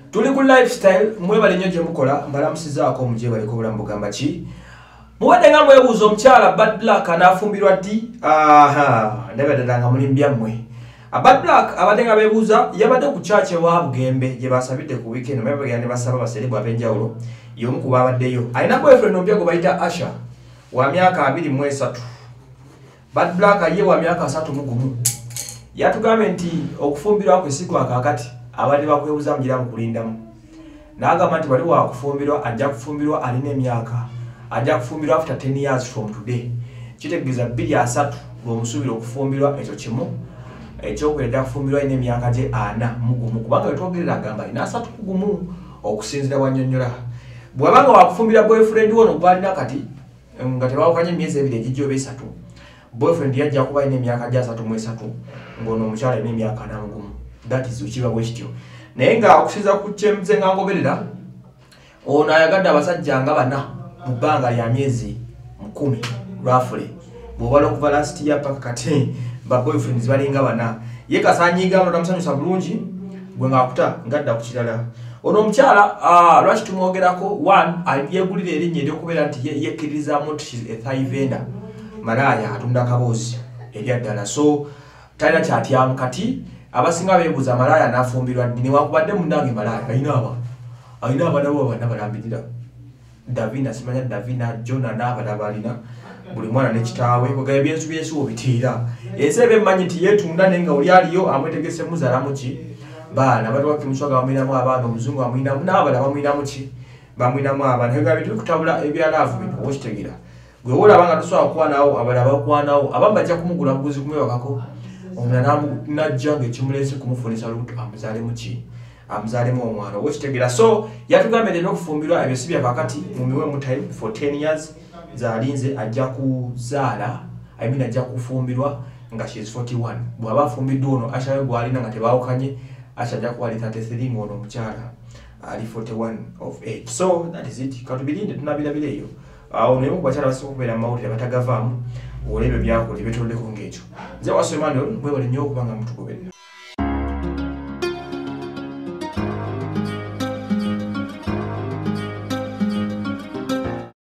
Tuli ku lifestyle mwebale nnyo gye mukola mbalamusizaako omuje baliko obulamu bugamba ki muwadde nga mwebuuza omukyala Bad Black anaafumbirwa ddi ndabaddala nga muli mbyammwe Bad Black abadde nga beebuuza yabadde ku church ewa Bugembe gye basabidde ku weekend naye bagenda ne basaba baserebu ab'enjawulo y'omu ku baabaddeyo alina boyfriend ompya gwe bayita Asha wa myaka 23 Bad Black ye wa myaka 31 yatugambye nti okufumbirwa kwe si kwa kaakati abadde bakwebuuza mugira mukulindamu n'agamba nti wali wakufumbirwa ajja kufumbirwa alina emyaka ajja kufumbirwa after 10 years from today kitegeeza 2-3 ng'omusuubira okufumbirwa ekyo kimu ekyokwenda kufumbirwa alina emyaka gye 4 kubanga wetwogerera agamba alina 3 okusinzira wannyonnyola bw'abanga wakufumbira boyfriend wono gwalina kati nga tebawukanye emyezi 2 egijja oba 3 boyfriend yajja kuba alina emyaka gya 33 ng'ono omukyala alina emyaka 4 that is ukiba bwekityo naye nga okusinza ku kyemuze nga ngoberera ono ayagadde abasajja nga 4 mu bbanga lya myezi 10 roughly bw'obala okuva last year paka kati ba boyfriends balinga 4 ye kasanyiga ono tamusanyusa bulungi gwe ng'akuta ngadda ku kirala ono omukyala lwaki tumwogerako 1 yeegulira erinnya ery'okubeera nti yekkiririzaamu nti she's a thigh vendor malaaya atunda kaboozi eryaddala so talina kyatyamu kati abasinga beebuuza malaaya n'afumbirwa ddi newankubadde munnange malaaya alina abaana bo bana balambirira Davina simanya Davina Jona n'abalala balina buli mwana ne kitaawe kwegaya byensu obitiira ensi ebemmanyi nti yeetunda naye nga oli aliyo amwetegese muzaalamu ki baana batuwaki muswaga bamwinamu abaana omuzungu bamwinamu n'abalala bamwinamu ki bamwinamu abaana kwegaya tuli kutabula ebyalaavu bino okitegeera gwe wolaba nga tosobola kukwanawo abalala bakwanawo abamu bajja kumugula muguzi kumwewakako omulala najja ng'ekimulese kumufunisa lubuto amuzaalemu ki amuzaalemu omwana okitegeera so yatugambye leero okufumbirwa ebyo si bya kakati mu miwemu time for 10 years zaalinze ajja kuzaala ajja kufumbirwa nga she is 41 bw'aba afumbiddwa ono ashayo gwalina nga tebaawukanye ajja kuba ali 33 ng'ono omukyala ali 41 of age so that is it katubirinde tunabirabira eyo awo naye ku bakyala basinga okubeera mu mawulire batagavaamu olw'ebyo byakola ebyetuloddeko ng'ekyo nze wasomano mwebale nnyo okuba nga mutugoberera